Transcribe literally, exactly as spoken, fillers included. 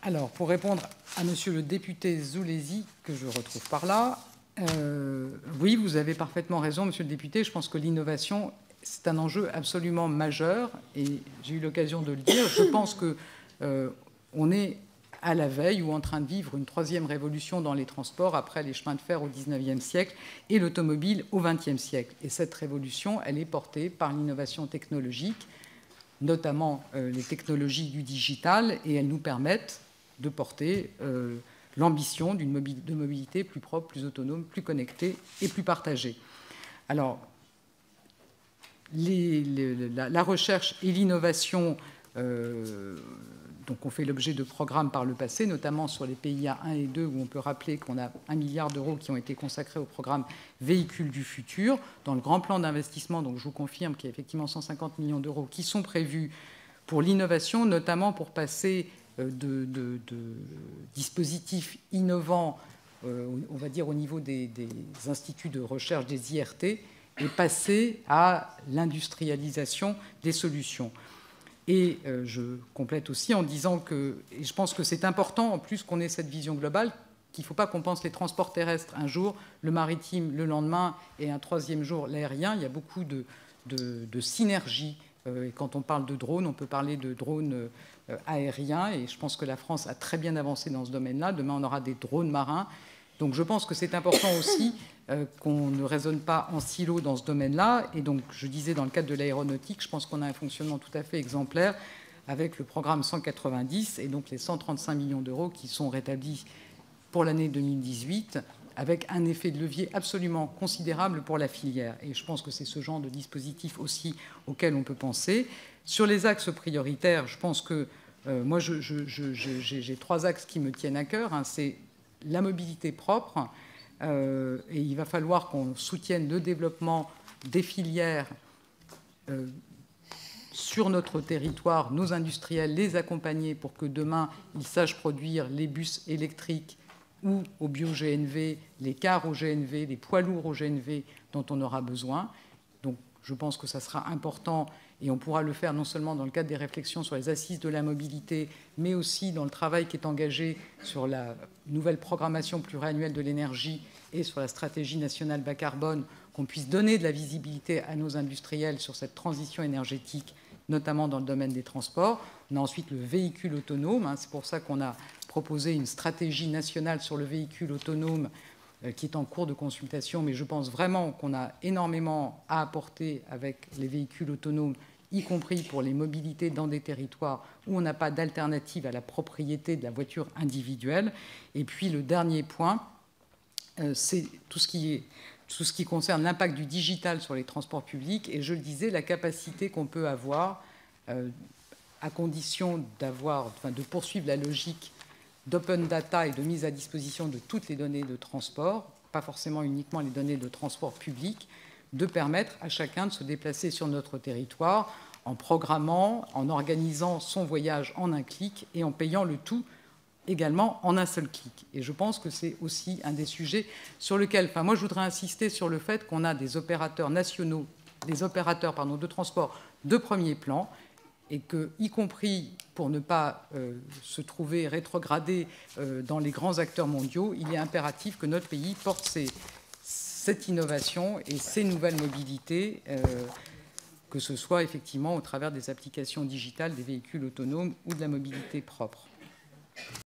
Alors, pour répondre à Monsieur le député Zulesi, que je retrouve par là, euh, oui, vous avez parfaitement raison, Monsieur le député. Je pense que l'innovation, c'est un enjeu absolument majeur, et j'ai eu l'occasion de le dire. Je pense qu'on euh, est à la veille ou en train de vivre une troisième révolution dans les transports après les chemins de fer au dix-neuvième siècle et l'automobile au vingtième siècle. Et cette révolution, elle est portée par l'innovation technologique, notamment euh, les technologies du digital, et elles nous permettent de porter euh, l'ambition d'une mobilité, de mobilité plus propre, plus autonome, plus connectée et plus partagée. Alors, les, les, la, la recherche et l'innovation euh, donc ont fait l'objet de programmes par le passé, notamment sur les P I A un et deux, où on peut rappeler qu'on a un milliard d'euros qui ont été consacrés au programme Véhicules du futur. Dans le grand plan d'investissement, donc je vous confirme qu'il y a effectivement cent cinquante millions d'euros qui sont prévus pour l'innovation, notamment pour passer de, de, de dispositifs innovants, euh, on va dire au niveau des, des instituts de recherche, des I R T, et passer à l'industrialisation des solutions. Et euh, je complète aussi en disant que, et je pense que c'est important en plus qu'on ait cette vision globale, qu'il ne faut pas qu'on pense les transports terrestres un jour, le maritime le lendemain et un troisième jour l'aérien. Il y a beaucoup de, de, de synergies. Euh, et quand on parle de drones, on peut parler de drones euh, aériens. Et je pense que la France a très bien avancé dans ce domaine-là. Demain, on aura des drones marins. Donc je pense que c'est important aussi euh, qu'on ne raisonne pas en silo dans ce domaine-là. Et donc, je disais, dans le cadre de l'aéronautique, je pense qu'on a un fonctionnement tout à fait exemplaire avec le programme cent quatre-vingt-dix et donc les cent trente-cinq millions d'euros qui sont rétablis pour l'année deux mille dix-huit, avec un effet de levier absolument considérable pour la filière. Et je pense que c'est ce genre de dispositif aussi auquel on peut penser. Sur les axes prioritaires, je pense que euh, moi, je, je, je, j'ai trois axes qui me tiennent à cœur. Hein. C'est la mobilité propre, euh, et il va falloir qu'on soutienne le développement des filières euh, sur notre territoire, nos industriels, les accompagner pour que demain, ils sachent produire les bus électriques ou au bio-G N V, les cars au G N V, les poids lourds au G N V dont on aura besoin. Donc je pense que ça sera important, et on pourra le faire non seulement dans le cadre des réflexions sur les assises de la mobilité, mais aussi dans le travail qui est engagé sur la nouvelle programmation pluriannuelle de l'énergie et sur la stratégie nationale bas carbone, qu'on puisse donner de la visibilité à nos industriels sur cette transition énergétique, notamment dans le domaine des transports. On a ensuite le véhicule autonome. C'est pour ça qu'on a proposé une stratégie nationale sur le véhicule autonome qui est en cours de consultation, mais je pense vraiment qu'on a énormément à apporter avec les véhicules autonomes, y compris pour les mobilités dans des territoires où on n'a pas d'alternative à la propriété de la voiture individuelle. Et puis le dernier point, c'est tout ce qui est tout ce qui concerne l'impact du digital sur les transports publics. Et je le disais, la capacité qu'on peut avoir, euh, à condition d'avoir, enfin, de poursuivre la logique d'open data et de mise à disposition de toutes les données de transport, pas forcément uniquement les données de transport public, de permettre à chacun de se déplacer sur notre territoire en programmant, en organisant son voyage en un clic et en payant le tout également en un seul clic. Et je pense que c'est aussi un des sujets sur lesquels, enfin moi je voudrais insister sur le fait qu'on a des opérateurs nationaux, des opérateurs pardon, de transport de premier plan, et que, y compris pour ne pas euh, se trouver rétrogradé euh, dans les grands acteurs mondiaux, il est impératif que notre pays porte ces, cette innovation et ces nouvelles mobilités, euh, que ce soit effectivement au travers des applications digitales, des véhicules autonomes ou de la mobilité propre.